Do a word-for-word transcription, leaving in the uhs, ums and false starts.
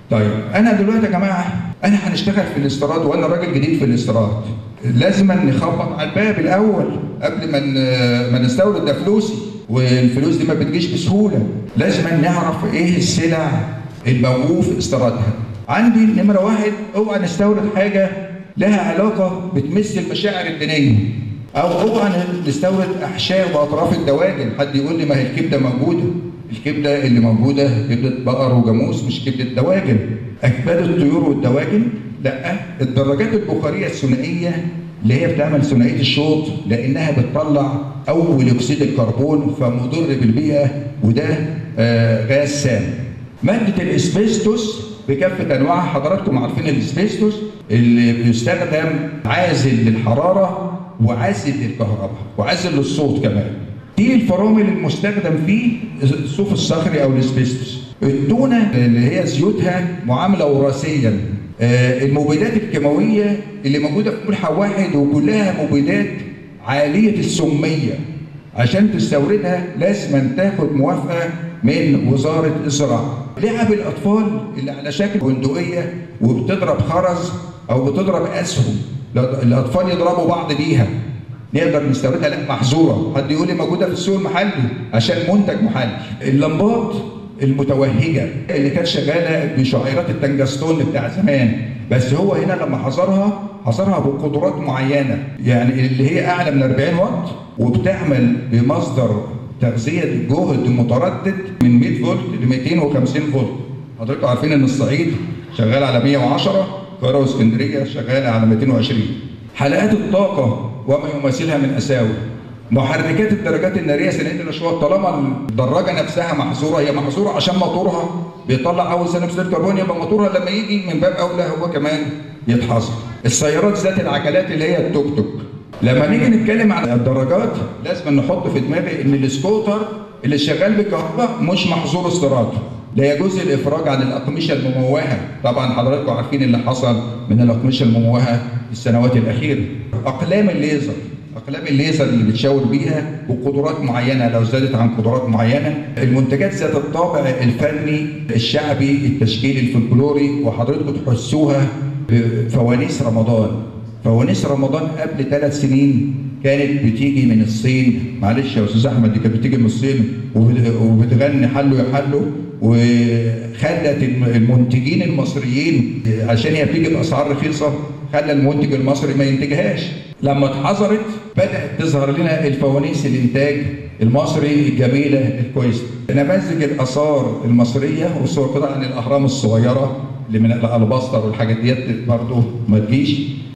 طيب انا دلوقتي يا جماعه انا هنشتغل في الاستيراد وانا راجل جديد في الاستيراد، لازم نخبط على الباب الاول قبل ما ما نستورد. ده فلوسي والفلوس دي ما بتجيش بسهوله، لازم نعرف ايه السلع الموقوف استيرادها. عندي نمره واحد، اوعى نستورد حاجه لها علاقه بتمس المشاعر الدينيه، او اوعى نستورد احشاء واطراف الدواجن. حد يقول لي ما هي الكبده موجوده، الكبده اللي موجوده كبده بقر وجاموس مش كبده دواجن. اكباد الطيور والدواجن لا. الدراجات البخاريه الثنائيه اللي هي بتعمل ثنائيه الشوط لانها بتطلع اول اكسيد الكربون فمضر بالبيئه، وده آه غاز سام. ماده الاسبستوس بكافه انواعها، حضراتكم عارفين الاسبستوس اللي بيستخدم عازل للحراره وعازل للكهرباء وعازل للصوت كمان. دي الفرامل المستخدم فيه الصوف الصخري او الاسبستوس. التونه اللي هي زيوتها معامله وراثيا. آه المبيدات الكيماويه اللي موجوده في ملحق واحد وكلها مبيدات عاليه السميه، عشان تستوردها لازم تاخد موافقه من وزاره الزراعه. لعب الاطفال اللي على شكل بندقيه وبتضرب خرز او بتضرب اسهم، الاطفال يضربوا بعض بيها، نقدر نستوردها؟ لا، محظوره. حد يقول لي موجوده في السوق المحلي عشان منتج محلي. اللمبات المتوهجه اللي كانت شغاله بشعيرات التنجستون بتاع زمان، بس هو هنا لما حظرها حظرها بقدرات معينه، يعني اللي هي اعلى من أربعين واط وبتعمل بمصدر تغذيه جهد متردد من مية فولت ل مئتين وخمسين فولت. حضراتكم عارفين ان الصعيد شغال على مئة وعشرة، القاهره واسكندريه شغاله على مئتين وعشرين. حلقات الطاقه وما يماثلها من اساور. محركات الدراجات الناريه سنين الاشواط، طالما الدراجه نفسها محظوره، هي محظوره عشان موتورها بيطلع اول ثاني اكسيد الكربون، يبقى موتورها لما يجي من باب اولى هو كمان يتحظر. السيارات ذات العجلات اللي هي التوك توك. لما نيجي نتكلم عن الدراجات لازم نحط في دماغي ان السكوتر اللي شغال بالكهرباء مش محظور استيراده، لا يجوز الافراج عن الاقمشه المموهه. طبعا حضراتكم عارفين اللي حصل من الاقمشه المموهه في السنوات الاخيره. اقلام الليزر، اقلام الليزر اللي بتشاور بيها بقدرات معينه، لو زادت عن قدرات معينه. المنتجات ذات الطابع الفني الشعبي التشكيلي الفلكلوري، وحضراتكم تحسوها بفوانيس رمضان. فوانيس رمضان قبل ثلاث سنين كانت بتيجي من الصين، معلش يا استاذ احمد، دي كانت بتيجي من الصين وبتغني حلو يا حلو، وخلت المنتجين المصريين عشان هي بتيجي باسعار رخيصه خلى المنتج المصري ما ينتجهاش. لما اتحظرت بدات تظهر لنا الفوانيس الانتاج المصري الجميله الكويسه. نماذج الاثار المصريه والصور كده عن الاهرام الصغيره اللي من الالباستر والحاجات ديت برضه ما تجيش.